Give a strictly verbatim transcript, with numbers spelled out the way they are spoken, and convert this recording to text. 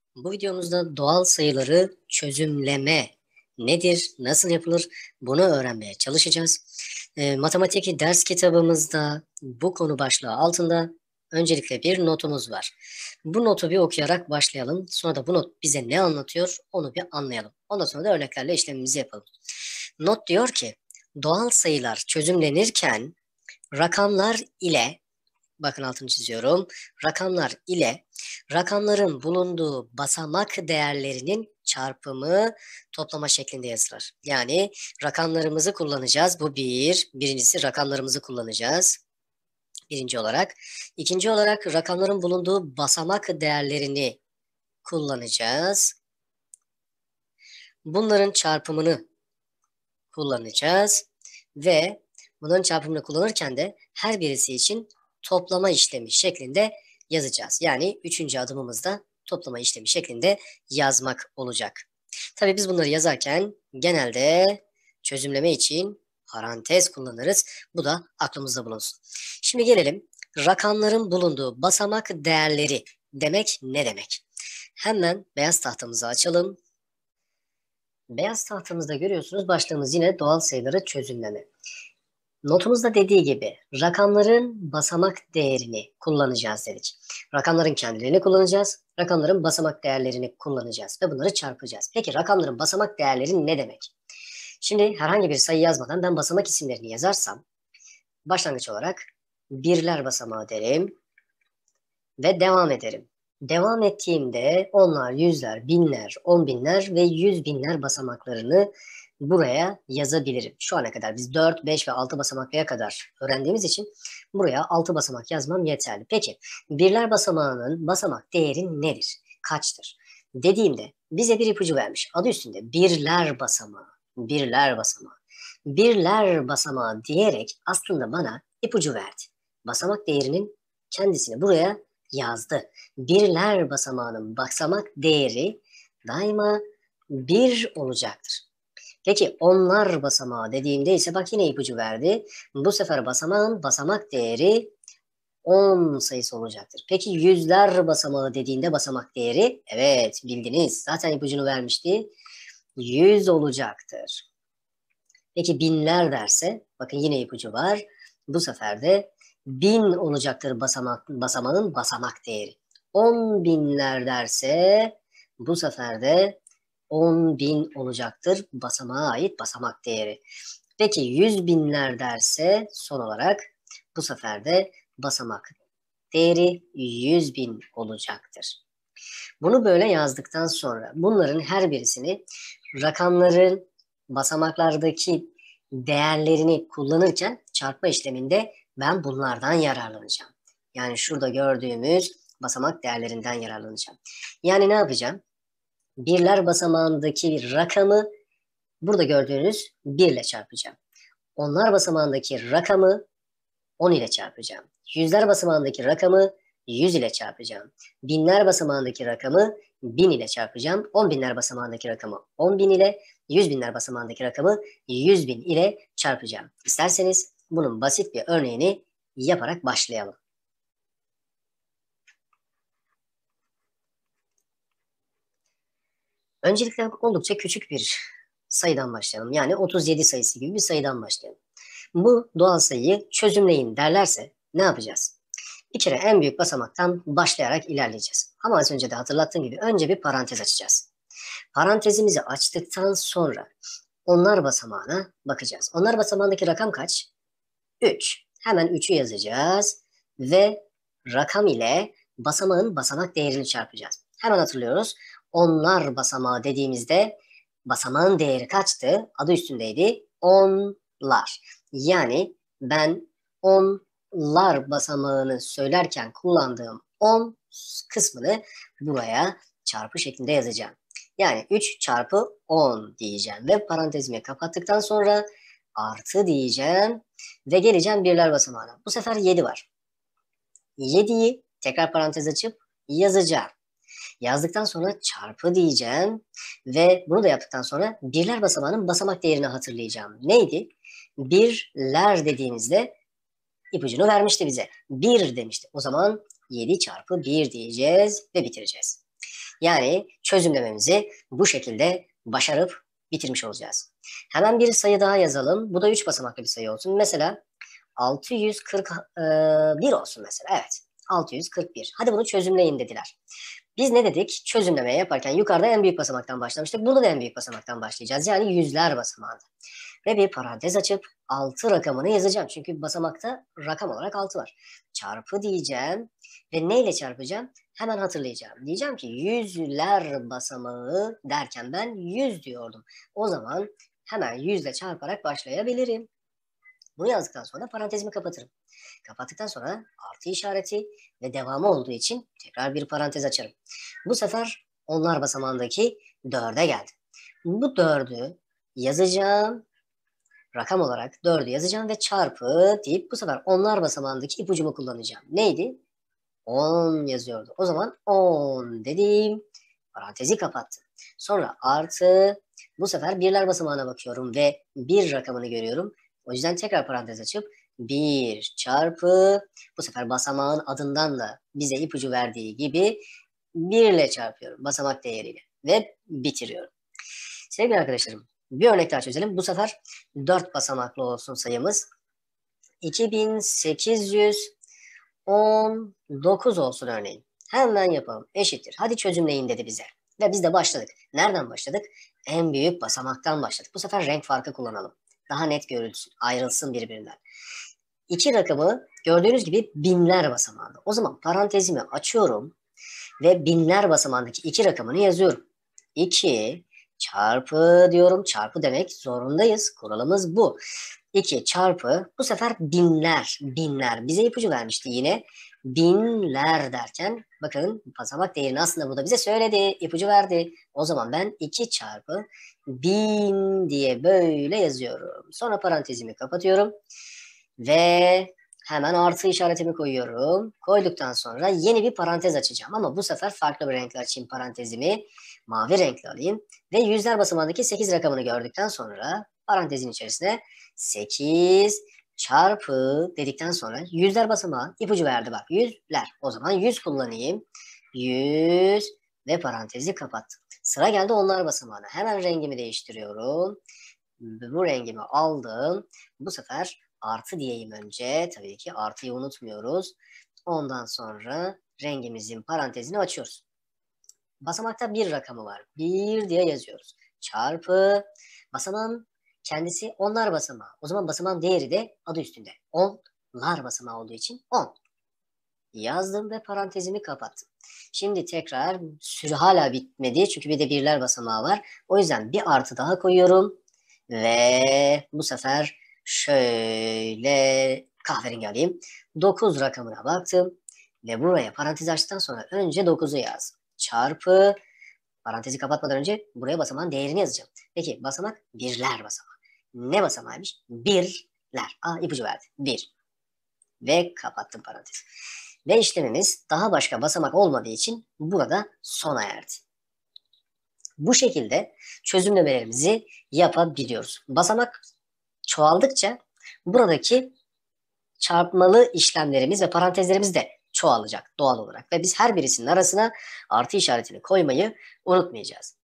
Bu videomuzda doğal sayıları çözümleme nedir, nasıl yapılır bunu öğrenmeye çalışacağız. E, matematik ders kitabımızda bu konu başlığı altında öncelikle bir notumuz var. Bu notu bir okuyarak başlayalım. Sonra da bu not bize ne anlatıyor onu bir anlayalım. Ondan sonra da örneklerle işlemimizi yapalım. Not diyor ki doğal sayılar çözümlenirken rakamlar ile, bakın altını çiziyorum, rakamlar ile rakamların bulunduğu basamak değerlerinin çarpımı toplama şeklinde yazılır. Yani rakamlarımızı kullanacağız. Bu bir. Birincisi rakamlarımızı kullanacağız. Birinci olarak. İkinci olarak rakamların bulunduğu basamak değerlerini kullanacağız. Bunların çarpımını kullanacağız. Ve bunların çarpımını kullanırken de her birisi için toplama işlemi şeklinde yazacağız. Yani üçüncü adımımızda toplama işlemi şeklinde yazmak olacak. Tabii biz bunları yazarken genelde çözümleme için parantez kullanırız. Bu da aklımızda bulunsun. Şimdi gelelim rakamların bulunduğu basamak değerleri demek ne demek? Hemen beyaz tahtamızı açalım. Beyaz tahtamızda görüyorsunuz başlığımız yine doğal sayıları çözümleme. Notumuzda dediği gibi rakamların basamak değerini kullanacağız dedik. Rakamların kendilerini kullanacağız. Rakamların basamak değerlerini kullanacağız ve bunları çarpacağız. Peki rakamların basamak değerleri ne demek? Şimdi herhangi bir sayı yazmadan ben basamak isimlerini yazarsam başlangıç olarak birler basamağı derim ve devam ederim. Devam ettiğimde onlar, yüzler, binler, on binler ve yüz binler basamaklarını buraya yazabilirim. Şu ana kadar biz dört, beş ve altı basamaklara kadar öğrendiğimiz için buraya altı basamak yazmam yeterli. Peki birler basamağının basamak değeri nedir? Kaçtır? Dediğimde bize bir ipucu vermiş. Adı üstünde birler basamağı, birler basamağı, birler basamağı diyerek aslında bana ipucu verdi. Basamak değerinin kendisini buraya yazdı. Birler basamağının basamak değeri daima bir olacaktır. Peki onlar basamağı dediğimde ise bak yine ipucu verdi. Bu sefer basamağın basamak değeri on sayısı olacaktır. Peki yüzler basamağı dediğinde basamak değeri, evet bildiniz zaten ipucunu vermişti, yüz olacaktır. Peki binler derse bakın yine ipucu var. Bu sefer de bin olacaktır basamak, basamağın basamak değeri. On binler derse bu sefer de on bin olacaktır basamağa ait basamak değeri. Peki yüz binler derse son olarak bu sefer de basamak değeri yüz bin olacaktır. Bunu böyle yazdıktan sonra bunların her birisini rakamların basamaklardaki değerlerini kullanırken çarpma işleminde ben bunlardan yararlanacağım. Yani şurada gördüğümüz basamak değerlerinden yararlanacağım. Yani ne yapacağım? Birler basamağındaki rakamı burada gördüğünüz bir ile çarpacağım. Onlar basamağındaki rakamı on ile çarpacağım. Yüzler basamağındaki rakamı yüz ile çarpacağım. Binler basamağındaki rakamı bin ile çarpacağım. On binler basamağındaki rakamı on bin ile, yüz binler basamağındaki rakamı yüz bin ile çarpacağım. İsterseniz bunun basit bir örneğini yaparak başlayalım. Öncelikle oldukça küçük bir sayıdan başlayalım. Yani otuz yedi sayısı gibi bir sayıdan başlayalım. Bu doğal sayıyı çözümleyin derlerse ne yapacağız? Bir kere en büyük basamaktan başlayarak ilerleyeceğiz. Ama az önce de hatırlattığım gibi önce bir parantez açacağız. Parantezimizi açtıktan sonra onlar basamağına bakacağız. Onlar basamağındaki rakam kaç? üç. Hemen üçü yazacağız ve rakam ile basamağın basamak değerini çarpacağız. Hemen hatırlıyoruz. Onlar basamağı dediğimizde basamağın değeri kaçtı? Adı üstündeydi. Onlar. Yani ben onlar basamağını söylerken kullandığım on kısmını buraya çarpı şeklinde yazacağım. Yani üç çarpı on diyeceğim ve parantezimi kapattıktan sonra artı diyeceğim ve geleceğim birler basamağına. Bu sefer yedi var. yediyi tekrar parantez açıp yazacağım. Yazdıktan sonra çarpı diyeceğim ve bunu da yaptıktan sonra birler basamağının basamak değerini hatırlayacağım. Neydi? Birler dediğimizde ipucunu vermişti bize. bir demişti. O zaman yedi çarpı bir diyeceğiz ve bitireceğiz. Yani çözümlememizi bu şekilde başarıp bitirmiş olacağız. Hemen bir sayı daha yazalım. Bu da üç basamaklı bir sayı olsun. Mesela altı yüz kırk bir olsun mesela. Evet. altı yüz kırk bir. Hadi bunu çözümleyin dediler. Biz ne dedik? Çözümlemeye yaparken yukarıda en büyük basamaktan başlamıştık. Burada da en büyük basamaktan başlayacağız. Yani yüzler basamağında. Ve bir parantez açıp altı rakamını yazacağım. Çünkü basamakta rakam olarak altı var. Çarpı diyeceğim. Ve neyle çarpacağım? Hemen hatırlayacağım. Diyeceğim ki yüzler basamağı derken ben yüz diyordum. O zaman hemen yüzle çarparak başlayabilirim. Bunu yazdıktan sonra parantezimi kapatırım. Kapattıktan sonra artı işareti ve devamı olduğu için tekrar bir parantez açarım. Bu sefer onlar basamağındaki dörde geldi. Bu dördü yazacağım. Rakam olarak dördü yazacağım ve çarpı deyip bu sefer onlar basamağındaki ipucumu kullanacağım. Neydi? on yazıyordu. O zaman on dediğim parantezi kapattım. Sonra artı bu sefer birler basamağına bakıyorum ve bir rakamını görüyorum. O yüzden tekrar parantez açıp bir çarpı bu sefer basamağın adından da bize ipucu verdiği gibi bir ile çarpıyorum basamak değeriyle ve bitiriyorum. Sevgili arkadaşlarım bir örnek daha çözelim. Bu sefer dört basamaklı olsun sayımız. iki bin sekiz yüz on dokuz olsun örneğin. Hemen yapalım. Eşittir. Hadi çözümleyin dedi bize. Ve biz de başladık. Nereden başladık? En büyük basamaktan başladık. Bu sefer renk farkı kullanalım. Daha net görülsün. Ayrılsın birbirinden. İki rakamı gördüğünüz gibi binler basamağında. O zaman parantezimi açıyorum. Ve binler basamağındaki iki rakamını yazıyorum. iki çarpı diyorum. Çarpı demek zorundayız. Kuralımız bu. iki çarpı bu sefer binler. Binler. Bize ipucu vermişti yine. Binler derken bakın basamak değerini aslında bu da bize söyledi. İpucu verdi. O zaman ben iki çarpı bin diye böyle yazıyorum. Sonra parantezimi kapatıyorum. Ve hemen artı işaretimi koyuyorum. Koyduktan sonra yeni bir parantez açacağım. Ama bu sefer farklı bir renkle açayım parantezimi. Mavi renkli alayım. Ve yüzler basamağındaki sekiz rakamını gördükten sonra parantezin içerisine sekiz çarpı dedikten sonra yüzler basamağı ipucu verdi bak. Yüzler. O zaman yüz kullanayım. yüz ve parantezi kapattım. Sıra geldi onlar basamağına. Hemen rengimi değiştiriyorum. Bu rengimi aldım. Bu sefer artı diyeyim önce. Tabii ki artıyı unutmuyoruz. Ondan sonra rengimizin parantezini açıyoruz. Basamakta bir rakamı var. bir diye yazıyoruz. Çarpı basamağın kendisi onlar basamağı. O zaman basamağın değeri de adı üstünde. Onlar basamağı olduğu için on. Yazdım ve parantezimi kapattım. Şimdi tekrar süre hala bitmedi. Çünkü bir de birler basamağı var. O yüzden bir artı daha koyuyorum. Ve bu sefer şöyle kahverengi alayım. dokuz rakamına baktım. Ve buraya parantez açtıktan sonra önce dokuzu yazdım. Çarpı parantezi kapatmadan önce buraya basamağın değerini yazacağım. Peki basamak birler basamağı. Ne basamağıymış? Birler. Aa ipucu verdi. bir. Ve kapattım parantezi. Ve işlemimiz daha başka basamak olmadığı için burada sona erdi. Bu şekilde çözümlemelerimizi yapabiliyoruz. Basamak çoğaldıkça buradaki çarpmalı işlemlerimiz ve parantezlerimiz de çoğalacak doğal olarak. Ve biz her birisinin arasına artı işaretini koymayı unutmayacağız.